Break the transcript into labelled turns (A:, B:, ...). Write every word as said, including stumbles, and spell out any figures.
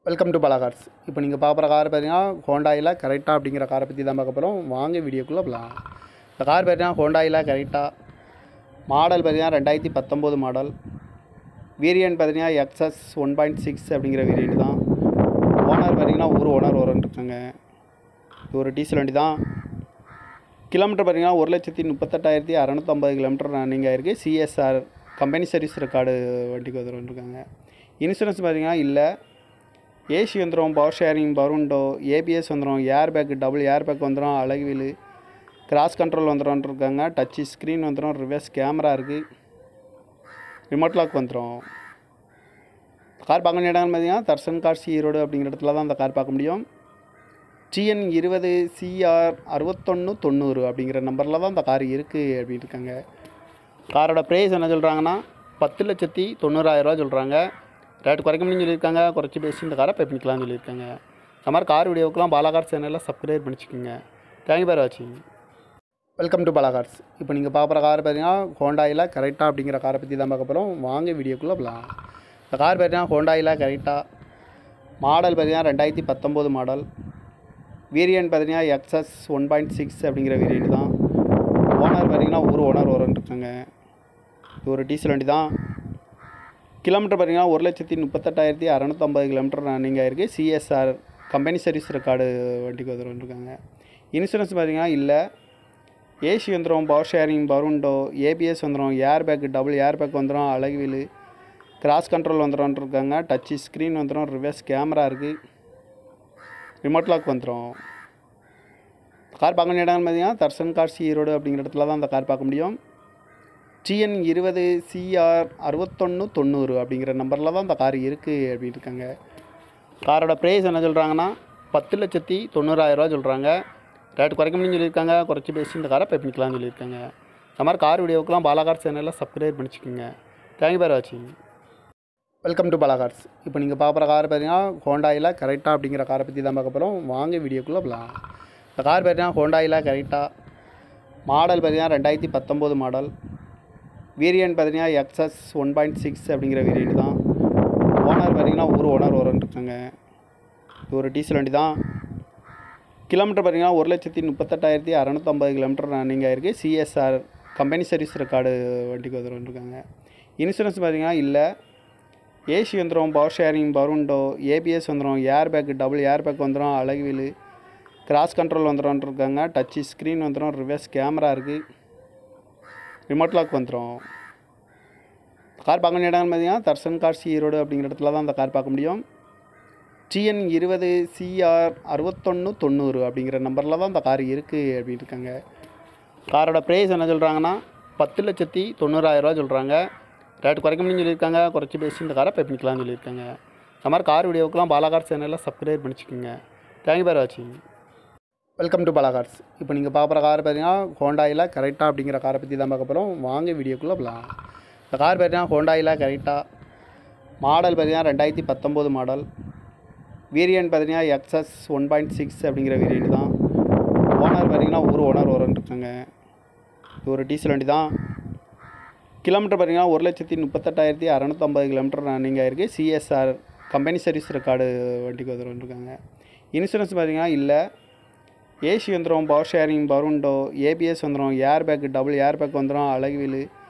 A: Welcome to Bala Cars. இப்போ நீங்கள் பார்க்குற கார் பார்த்தீங்கன்னா ஹோண்டாயில் கரெக்டாக அப்படிங்கிற காரை பற்றி தான் பார்க்க போகிறோம். வாங்க வீடியோக்குள்ளே போகலாம். இந்த கார் பார்த்தீங்கன்னா ஹோண்டாயில் கரெக்டாக மாடல் பார்த்தீங்கன்னா ரெண்டாயிரத்தி பத்தொம்போது மாடல். வேரியன்ட் பார்த்தீங்கன்னா எக்ஸ்எஸ் ஒன் பாயிண்ட் சிக்ஸ் அப்படிங்கிற வேரியன்ட் தான். ஓனர் பார்த்தீங்கன்னா ஒரு ஓனர் வரன்னு இருக்காங்க. இது ஒரு டீசல் வண்டி தான். கிலோமீட்டர் பார்த்தீங்கன்னா ஒரு லட்சத்தி முப்பத்தெட்டாயிரத்தி அறநூற்றம்பது கிலோமீட்டர் ரன்னிங் ஆகிருக்கு. சிஎஸ்ஆர் கம்பெனி சர்வீஸ் ரெக்கார்டு வண்டிக்கு வந்துருக்காங்க. இன்சூரன்ஸ் பார்த்தீங்கன்னா இல்லை. ஏசி வந்துடும், பவர் ஷேரிங், பருண்டோ, ஏபிஎஸ் வந்துடும், air bag, double air bag வந்துடும், அழகு வீலு, கிராஸ் கண்ட்ரோல் வந்துடும் இருக்காங்க. டச்சு ஸ்க்ரீன் வந்துடும், ரிவர்ஸ் கேமரா இருக்குது, ரிமோட் லாக் வந்துடும். கார் பார்க்க வேண்டிய இடம்னு பார்த்தீங்கன்னா தர்சன் கார்ஸ் ஈரோடு அப்படிங்கிற இடத்துல தான் அந்த கார் பார்க்க முடியும். டிஎன் இருபது சிஆர் அறுபத்தொன்று தொண்ணூறு அப்படிங்கிற நம்பரில் தான் அந்த கார் இருக்குது அப்படின்னு இருக்காங்க. காரோட ப்ரைஸ் என்ன சொல்கிறாங்கன்னா பத்து லட்சத்தி தொண்ணூறாயிரரூவா சொல்கிறாங்க. ரேட் குறைக்க முடியும்னு சொல்லியிருக்காங்க. குறைச்சி பேசி இந்த காரை பே பண்ணிக்கலாம்னு சொல்லியிருக்காங்க. இந்த மாதிரி கார் வீடியோவுக்குலாம் பாலா கார்ஸ் சேனலில் சப்ஸ்கிரைப் பண்ணிச்சுக்கோங்க. தேங்க்யூ ஃபார் வாட்சிங். Welcome to Bala Cars. இப்போ நீங்கள் பார்க்குற கார் பார்த்தீங்கன்னா ஹோண்டாயில் கரெக்டாக அப்படிங்கிற காரை பற்றி தான் பார்க்க போகிறோம். வாங்க வீடியோக்குள்ளே போகலாம். இந்த கார் பார்த்தீங்கன்னா ஹோண்டாயில் கரெக்டாக மாடல் பார்த்தீங்கன்னா ரெண்டாயிரத்தி பத்தொம்போது மாடல். வேரியன்ட் பார்த்தீங்கன்னா எக்ஸ்எஸ் ஒன் பாயிண்ட் சிக்ஸ் அப்படிங்கிற வேரியன்ட் தான். ஓனர் பார்த்தீங்கன்னா ஒரு ஓனர் வரன்னு இருக்காங்க. இது ஒரு டீசல் வண்டி தான். கிலோமீட்டர் பார்த்தீங்கன்னா ஒரு லட்சத்தி முப்பத்தெட்டாயிரத்தி அறநூற்றம்பது கிலோமீட்டர் ரன்னிங் ஆகிருக்கு. சிஎஸ்ஆர் கம்பெனி சர்வீஸ் ரெக்கார்டு வண்டிக்கு வந்துருக்காங்க. இன்சூரன்ஸ் பார்த்தீங்கன்னா இல்லை. ஏசி வந்துடும், பவர் ஷேரிங், பருண்டோ, ஏபிஎஸ் வந்துடும், air bag, double air bag வந்துடும், அழகு வீலு, கிராஸ் கண்ட்ரோல் வந்துடும் இருக்காங்க. டச்சு ஸ்க்ரீன் வந்துடும், ரிவர்ஸ் கேமரா இருக்குது, ரிமோட் லாக் வந்துடும். கார் பார்க்க வேண்டிய இடம்னு பார்த்தீங்கன்னா தர்சன் கார்ஸ் ஈரோடு அப்படிங்கிற இடத்துல தான் அந்த கார் பார்க்க முடியும். டிஎன் இருபது சிஆர் அறுபத்தொன்று தொண்ணூறு அப்படிங்கிற நம்பரில் தான் அந்த கார் இருக்குது அப்படின்னு இருக்காங்க. காரோட ப்ரைஸ் என்ன சொல்கிறாங்கன்னா பத்து லட்சத்தி தொண்ணூறாயிரரூவா சொல்கிறாங்க. ரேட் குறைக்க முடியும்னு சொல்லியிருக்காங்க. குறைச்சி பேசி இந்த காரை பே பண்ணிக்கலாம்னு சொல்லியிருக்காங்க. இந்த மாதிரி கார் வீடியோவுக்குலாம் பாலா கார்ஸ் சேனலில் சப்ஸ்கிரைப் பண்ணிச்சுக்கோங்க. தேங்க்யூ ஃபார் வாட்சிங். Welcome to Bala Cars. இப்போ நீங்கள் பார்க்குற கார் பார்த்தீங்கன்னா ஹோண்டாயில் கரெக்டாக அப்படிங்கிற காரை பற்றி தான் பார்க்க போகிறோம். வாங்க வீடியோக்குள்ளே போகலாம். இந்த கார் பார்த்தீங்கன்னா ஹோண்டாயில் கரெக்டாக மாடல் பார்த்தீங்கன்னா ரெண்டாயிரத்தி பத்தொம்போது மாடல். வேரியன்ட் பார்த்தீங்கன்னா எக்ஸ்எஸ் ஒன் பாயிண்ட் சிக்ஸ் அப்படிங்கிற வேரியன்ட் தான். ஓனர் பார்த்தீங்கன்னா ஒரு ஓனர் வரன்னு இருக்காங்க. இது ஒரு டீசல் வண்டி தான். கிலோமீட்டர் பார்த்தீங்கன்னா ஒரு லட்சத்தி முப்பத்தெட்டாயிரத்தி அறநூற்றம்பது கிலோமீட்டர் ரன்னிங் ஆகிருக்கு. சிஎஸ்ஆர் கம்பெனி சர்வீஸ் ரெக்கார்டு வண்டிக்கு வந்துருக்காங்க. இன்சூரன்ஸ் பார்த்தீங்கன்னா இல்லை. ஏசி வந்துடும், பவர் ஷேரிங், பருண்டோ, ஏபிஎஸ் வந்துடும், air bag, double air bag வந்துடும், அழகு வீலு, கிராஸ் கண்ட்ரோல் வந்துடும் இருக்காங்க. டச்சு ஸ்க்ரீன் வந்துடும், ரிவர்ஸ் கேமரா இருக்குது, ரிமோட் லாக் வந்துடும். கார் பார்க்க வேண்டிய இடம்னு பார்த்தீங்கன்னா தர்சன் கார்ஸ் ஈரோடு அப்படிங்கிற இடத்துல தான் அந்த கார் பார்க்க முடியும். டிஎன் இருபது சிஆர் அறுபத்தொன்று தொண்ணூறு அப்படிங்கிற நம்பரில் தான் அந்த கார் இருக்குது அப்படின்னு இருக்காங்க. காரோட ப்ரைஸ் என்ன சொல்கிறாங்கன்னா பத்து லட்சத்தி தொண்ணூறாயிரரூவா சொல்கிறாங்க. ரேட் குறைக்க முடியும்னு சொல்லியிருக்காங்க. குறைச்சி பேசி இந்த காரை பே பண்ணிக்கலாம்னு சொல்லியிருக்காங்க. இந்த மாதிரி கார் வீடியோவுக்குலாம் பாலா கார்ஸ் சேனலில் சப்ஸ்கிரைப் பண்ணிச்சுக்கோங்க. தேங்க்யூ ஃபார் வாட்சிங். Welcome to Bala Cars. இப்போ நீங்கள் பார்க்குற கார் பார்த்தீங்கன்னா ஹோண்டாயில் கரெக்டாக அப்படிங்கிற காரை பற்றி தான் பார்க்க போகிறோம். வாங்க வீடியோக்குள்ளே போகலாம். இந்த கார் பார்த்தீங்கன்னா ஹோண்டாயில் கரெக்டாக மாடல் பார்த்தீங்கன்னா ரெண்டாயிரத்தி பத்தொம்போது மாடல். வேரியன்ட் பார்த்தீங்கன்னா எக்ஸ்எஸ் ஒன் பாயிண்ட் சிக்ஸ் அப்படிங்கிற வேரியன்ட் தான். ஓனர் பார்த்தீங்கன்னா ஒரு ஓனர் வரன்னு இருக்காங்க. இது ஒரு டீசல் வண்டி தான். கிலோமீட்டர் பார்த்தீங்கன்னா ஒரு லட்சத்தி முப்பத்தெட்டாயிரத்தி அறநூற்றம்பது கிலோமீட்டர் ரன்னிங் ஆகிருக்கு. சிஎஸ்ஆர் கம்பெனி சர்வீஸ் ரெக்கார்டு வண்டிக்கு வந்துருக்காங்க. இன்சூரன்ஸ் பார்த்தீங்கன்னா இல்லை. ஏசி வந்துடும், பவர் ஷேரிங், பருண்டோ, ஏபிஎஸ் வந்துடும், air bag, double air bag வந்துடும், அழகு வீலு,